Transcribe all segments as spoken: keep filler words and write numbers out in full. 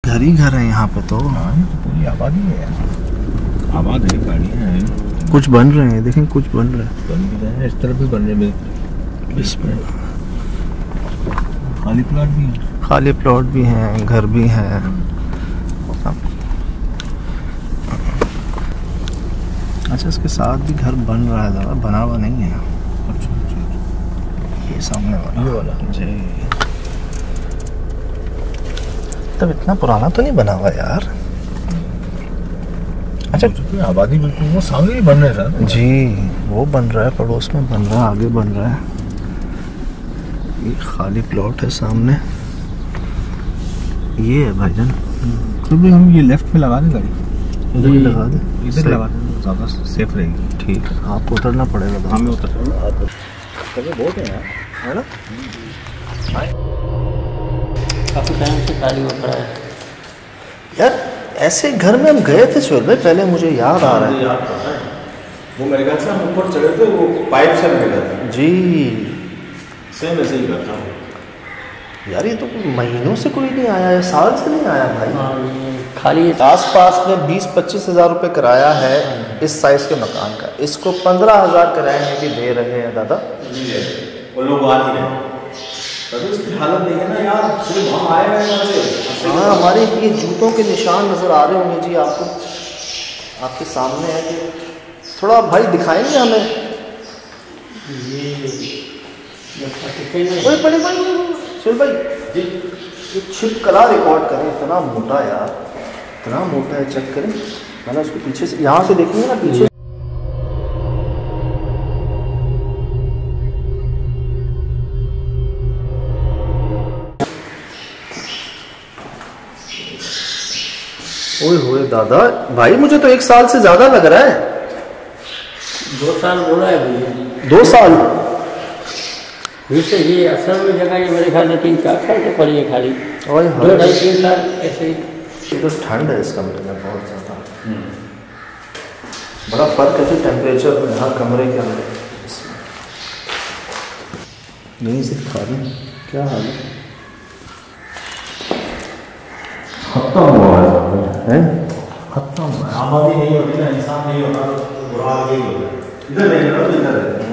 घर ही घर है यहाँ पे तो। हाँ ये तो पूरी आबादी है यार, आबाद है, गाड़ियाँ हैं, कुछ बन रहे हैं, देखें कुछ बन रहे हैं, बन भी रहे हैं, इस तरफ भी बन रहे हैं, इसमें खाली प्लाट भी है, खाली प्लॉट भी हैं, घर भी हैं। अच्छा इसके साथ भी घर बन रहा है, ज़्यादा बना हुआ नहीं है। अच्छा अच्छा, ये सामने वाला ये वाला जी, तब इतना पुराना तो नहीं बना हुआ यार। अच्छा तो आबादी बिल्कुल वो सामने ही बन रहे हैं जी, वो बन रहा है, पड़ोस में बन रहा है, आगे बन रहा है। ये खाली प्लॉट है सामने, ये है भाईजान। तो भी हम ये लेफ्ट में लगा दें गाड़ी, इधर ही लगा दे, इधर लगा दें, ज़्यादा सेफ रहेगी। ठीक है, आपको उतरना पड़ेगा। हमें उतर बहुत है यार, है ना? काफ़ी टाइम से खाली हो पड़ा है यार। ऐसे घर में हम गए थे सुहेल भाई पहले, मुझे याद आ रहा है। याद आता है वो, मेरे ख्याल से हम ऊपर चढ़े थे, वो पाइप से मिला था जी, सेम ऐसे ही करता हूँ यार। ये तो महीनों से कोई नहीं आया है, साल से नहीं आया भाई। हाँ, ये खाली आस पास में बीस पच्चीस हजार रुपये किराया है इस साइज के मकान का, इसको पंद्रह हजार किराए में भी दे रहे हैं दादा। वो लोग आ नहीं रहे, तभी उसकी हालत देखे ना यार, सिर्फ हम आए हैं यहाँ से। हाँ, हमारे ये जूतों के निशान नज़र आ रहे होंगे जी आपको, आपके सामने है कि थोड़ा भाई दिखाएंगे हमें। ओए बड़े भाई सुहेल भाई जी, ये छिपकला रिकॉर्ड करें, इतना मोटा यार, इतना मोटा है, चेक करें। मैंने उसको पीछे से, यहाँ से देखेंगे ना पीछे, ओए होए दादा भाई, मुझे तो एक साल से ज्यादा लग रहा है। दो साल बोला है भैया, दो साल वैसे ये असल में जगह ये मेरे ख्याल से तीन चार साल से पड़ी है खाली, ओए दो होए, ढाई तीन साल ऐसे ही। ये तो ठंड है इस कमरे में बहुत ज़्यादा, बड़ा फर्क है जी टेम्परेचर में हर कमरे के अंदर। नहीं सिर्फ खाली, क्या हाल है? खत्म हुआ हैं? खत्म हुआ, आबादी नहीं होती ना, इंसान नहीं होता तो बुरा हाल यही होगा। इधर देखना, इधर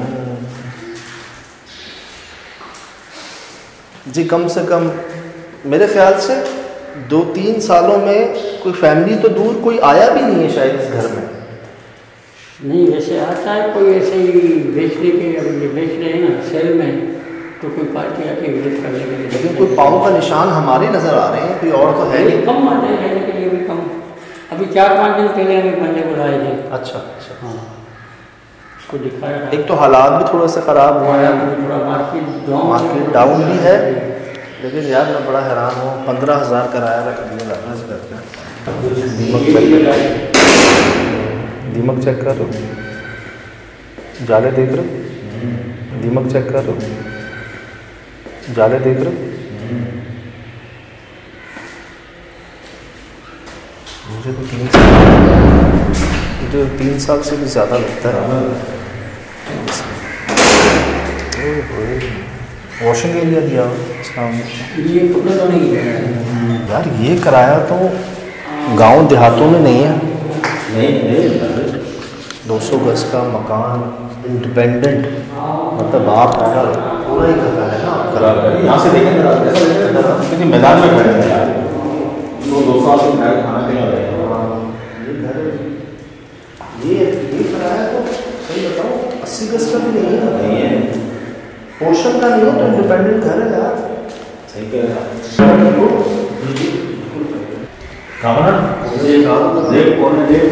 जी कम से कम मेरे ख्याल से दो तीन सालों में कोई फैमिली तो दूर, कोई आया भी नहीं है शायद इस घर में। नहीं वैसे आता है कोई ऐसे ही बेचने के, अब ये बेच रहे हैं ना सेल में, तो कोई पार्टी आके विजिट करने के लिए, लेकिन कोई पाँव का निशान हमारे नज़र आ रहे हैं, कोई और तो है नहीं। कम आते हैं रहने के लिए भी कम। अभी चार पाँच दिन पहले हमें बंदे को लाए थे। अच्छा अच्छा, हाँ, उसको दिखाया था। एक तो हालात भी थोड़ा सा ख़राब हुआ है, थोड़ा मार्केट डाउन मार्केट डाउन भी है, लेकिन यार मैं बड़ा हैरान हूँ, पंद्रह हज़ार कराया रख दिया लगा इस घर का। दीमक चेक, दीमक चेक करो, जाले देख रहे हो, दीमक चेक करो, जाले देख रहे हो। मुझे तो तीन साल मुझे तीन साल से भी ज़्यादा लगता है। वॉशिंग एरिया दिया सामने, ये कपड़े तो नहीं है यार ये कराया तो गांव देहातों में नहीं है। नहीं नहीं, दो सौ गज का मकान, इंडिपेंडेंट, मतलब आप पूरा पूरा ही घर है ना। यहाँ से देखें जरा, ऐसा लगेगा किसी मैदान में खड़े हैं यार, दो दो साल से खाना खाने वाले हैं। ये घर ये ये कराया तो सही बताओ अस्सी गज का भी नहीं है, नहीं है, पोर्शन का नहीं है, तो इंडिपेंडेंट घर है यार। सही कह रहा है। कामना देख कौन है, देख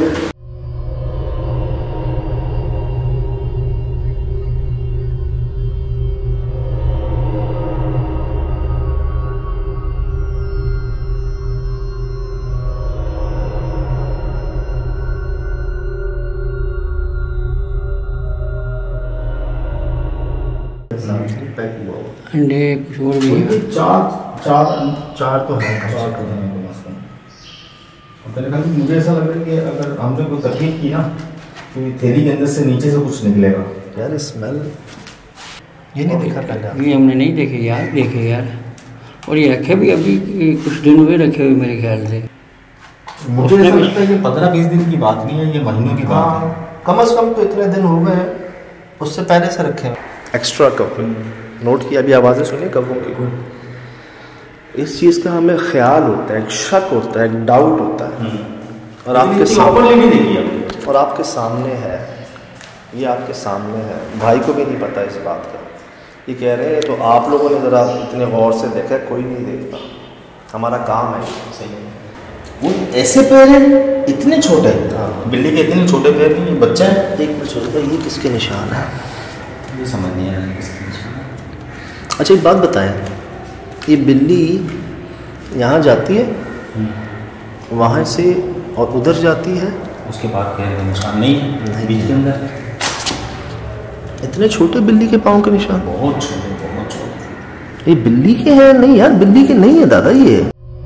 अंडे कुछ और भी है। चार चार चार तो है, चार तो हैं कम से कम। और मेरे ख्याल से मुझे ऐसा लग रहा है कि अगर हमने कोई तकलीफ की ना, तो ये थैली के अंदर से नीचे से कुछ निकलेगा यार। स्मेल ये नहीं देखा पहले, ये हमने नहीं देखे यार, देखे यार और ये रखे भी अभी कुछ दिन हुए रखे हुए मेरे ख्याल से। मुझे ऐसा लगता है कि पंद्रह बीस दिन की बात नहीं है, ये महीनों की बात है। कम से कम तो इतने दिन हो गए हैं, उससे पहले से रखे हैं। एक्स्ट्रा कप नोट किया, अभी आवाज़ें सुनिए कपों की। इस चीज़ का हमें ख्याल होता है, एक शक होता है, एक डाउट होता है। और आपके सामने भी देखिए, और आपके सामने है, ये आपके सामने है, भाई को भी नहीं पता इस बात का। ये कह रहे हैं तो आप लोगों ने ज़रा इतने गौर से देखा, कोई नहीं देखता, हमारा काम है। सही है। वो ऐसे पैर हैं, इतने छोटे। हाँ, बिल्ली के इतने छोटे पैर नहीं, बच्चा है। एक मिनट सोचता, ये किसके निशान है? ये समझ नहीं आया किसके निशान है। अच्छा एक बात बताएं, ये बिल्ली यहाँ जाती है, वहाँ से और उधर जाती है, उसके बाद पैर का निशान नहीं है बीच के अंदर। इतने छोटे बिल्ली के पाँव के निशान? बहुत छोटे, बहुत छोटे। ये बिल्ली के हैं? नहीं यार, बिल्ली के नहीं है दादा ये।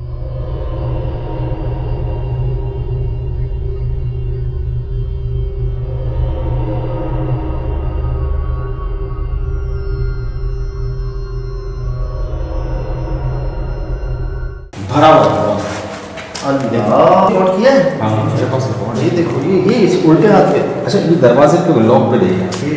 भरा हुआ अल्लाह, नोट किया है? हाँ, मेरे पास रिकॉर्ड है। ये देखो, ये ये इस उल्टे हाथ पे। अच्छा, ये दरवाजे पे लॉक पे देखिए।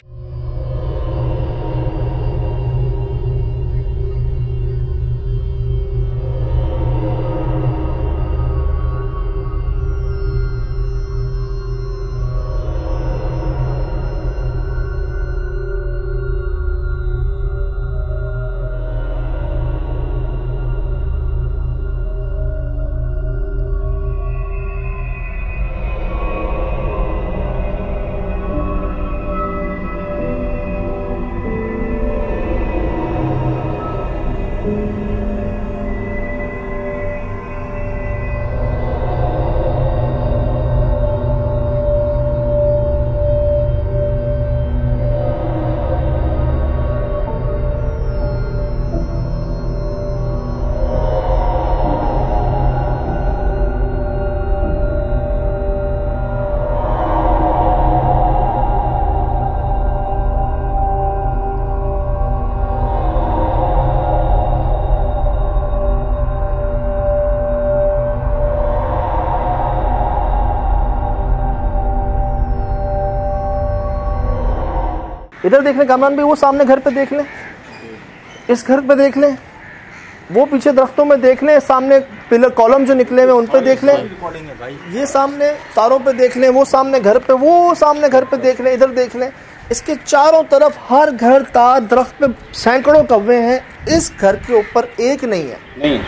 इधर देख लें कामरान भाई, वो सामने घर पे देख लें, इस घर पे देख लें, वो पीछे दरख्तों में देख लें, सामने पिलर कॉलम जो निकले हुए उन पे देख लें, ये सामने तारों पे देख लें, वो सामने घर पे, वो सामने घर पे देख लें, इधर देख लें। इसके चारों तरफ हर घर तार दरख्त पे सैकड़ों कौवे हैं, इस घर के ऊपर एक नहीं है। नहीं,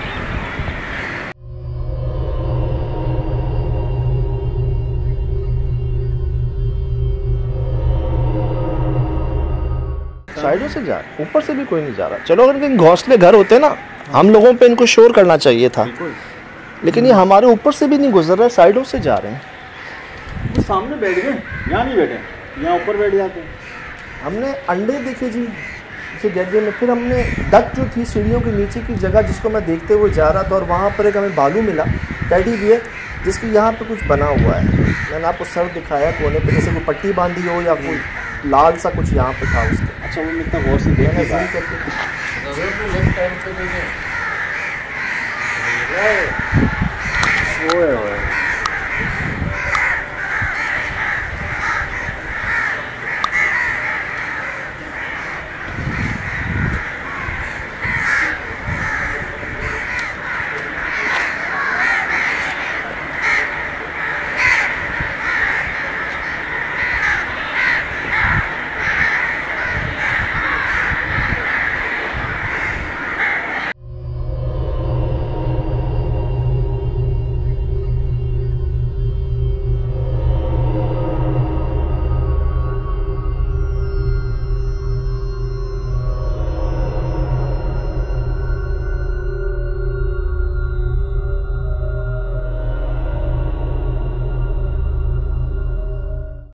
साइडों से जा रहा, ऊपर से भी कोई नहीं जा रहा। चलो अगर इनके घोंसले घर होते ना, हम लोगों पे इनको शोर करना चाहिए था, लेकिन ये हमारे ऊपर से भी नहीं गुजर रहा है, साइडों से जा रहे हैं। तो सामने बैठ गए, यहाँ नहीं बैठे, यहाँ ऊपर बैठ जाते हैं। हमने अंडे देखे जी इसे गैलरी में, फिर हमने डक जो थी सीढ़ियों के नीचे की जगह जिसको मैं देखते हुए जा रहा था, और वहाँ पर एक हमें बालू मिला टेडी बियर, जिसकी यहाँ पे कुछ बना हुआ है। मैंने आपको सर दिखाया कोने पे, जैसे कोई पट्टी बांधी हो या कोई लाल सा कुछ यहाँ पे था उसके। अच्छा, वो इतना गौर से देखने का करके ओए ओए